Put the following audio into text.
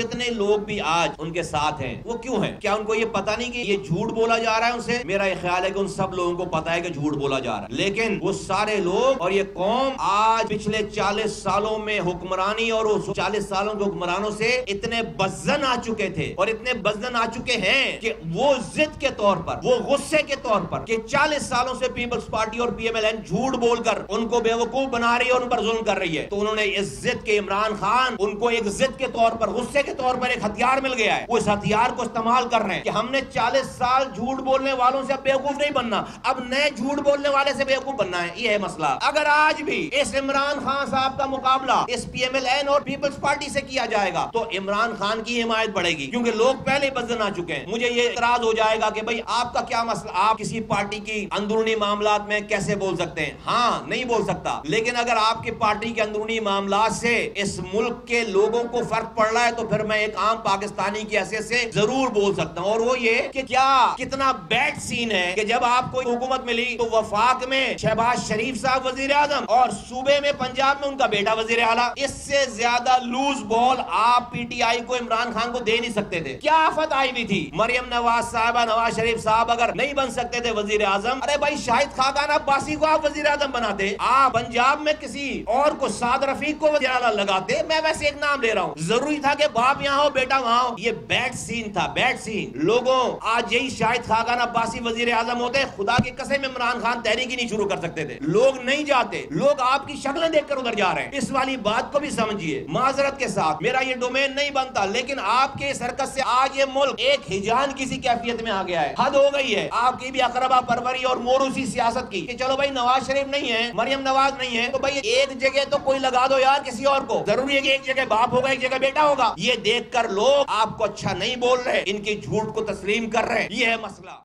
جتنے لوگ بھی آج ان کے ساتھ ہیں وہ کیوں ہیں؟ کیا ان کو یہ پتا نہیں کہ یہ جھوٹ بولا جا رہا ہے ان سے؟ میرا یہ خیال ہے کہ ان سب لوگوں کو پتا ہے کہ جھوٹ بولا جا رہا ہے، لیکن وہ سارے لوگ اور یہ قوم آج پچھلے 40 سالوں میں حکمرانی اور اس 40 سالوں کے حکمرانوں سے اتنے بزن آ چکے تھے اور اتنے بزن آ چکے ہیں کہ وہ ضد کے طور پر، وہ غصے کے طور پر کہ 40 سالوں سے پیپلز پارٹی اور پی ایم ایل این جھوٹ بول کر ان کو بیوقوف بنا رہی ہے اور ان پر ظلم کر رہی ہے، تو انہوں نے اس ضد کے عمران خان ان کو ایک ضد کے طور پر، غصے کے طور پر ایک ہتھیار مل گیا ہے، وہ اس ہتھیار کو استعمال کر رہے ہیں کہ ہم نے 40 سال جھوٹ بولنے والوں سے اب بیوقوف نہیں بننا، اب نئے جھوٹ بولنے والے سے بیوقوف بننا ہے۔ یہ ہے مسئلہ۔ اگر آج بھی اس عمران خان صاحب کا مقابلہ اس پی ایم ایل این اور پیپلز پارٹی سے کیا جائے گا تو عمران خان کی حمایت بڑھے گی، کیونکہ لوگ پہلے بزن آ چکے ہیں۔ مجھے یہ اعتراض ہو جائے گا کہ بھئی آپ کا کیا مسئلہ، آپ کسی پارٹی کی اندرونی معاملات میں کیسے بول سکتے ہیں؟ ہاں، نہیں بول سکتا، لیکن اگر آپ کی پارٹی کے اندرونی معاملات سے اس ملک کے لوگوں کو فرق پڑ رہا ہے تو پھر میں ایک عام پاکستانی کی حیثیت سے ضرور بول سکتا ہوں، اور وہ یہ کہ کیا کتنا بیڈ سین ہے کہ جب آپ کو حکومت ملی تو وفاق میں شہباز شریف صاحب وزیر اعظم اور صوبے میں پنجاب میں ان کا بیٹا وزیر اعلیٰ، اس سے زیادہ لوز بال آپ پی ٹی آئی کو عمران خان کو دے نہیں سکتے تھے۔ کیا آفت آئی ہوئی تھی؟ مریم نواز صاحبہ، نواز شریف صاحب اگر نہیں بن سکتے تھے وزیر اعظم، ارے بھائی شاہد خاقان عباسی کو آپ وزیر اعظم بناتے، آپ پنجاب میں کسی اور کو، سعد رفیق کو وزیر اعلیٰ لگاتے، میں ویسے ایک نام لے رہا ہوں، ضروری تھا کہ باپ یہاں ہو بیٹا وہاں ہو۔ یہ بیڈ سین تھا، بیڈ سین۔ لوگوں آج یہی شاہد خاقان عباسی وزیر اعظم ہوتے، خدا کی قسم عمران خان تحریک ہی نہیں شروع کر سکتے تھے۔ لوگ نہیں جاتے، لوگ آپ کی شکلیں دیکھ کر ادھر جا رہے ہیں۔ اس والی بات کو بھی سمجھیے، معذرت کے ساتھ میرا یہ ڈومین نہیں بنتا، لیکن آپ کے اس حرکت سے آج یہ ملک ایک ہجان کسی کیفیت میں آ گیا ہے۔ حد ہو گئی ہے آپ کی بھی اقربا پروری اور موروثی سیاست کی کہ چلو بھائی نواز شریف نہیں ہے، مریم نواز نہیں ہے، تو بھائی ایک جگہ تو کوئی لگا دو یار کسی اور کو، ضروری ہے کہ ایک جگہ باپ ہوگا ایک جگہ بیٹا ہوگا۔ یہ دیکھ کر لوگ آپ کو اچھا نہیں بول رہے، ان کی جھوٹ کو تسلیم کر رہے ہیں۔ یہ ہے مسئلہ۔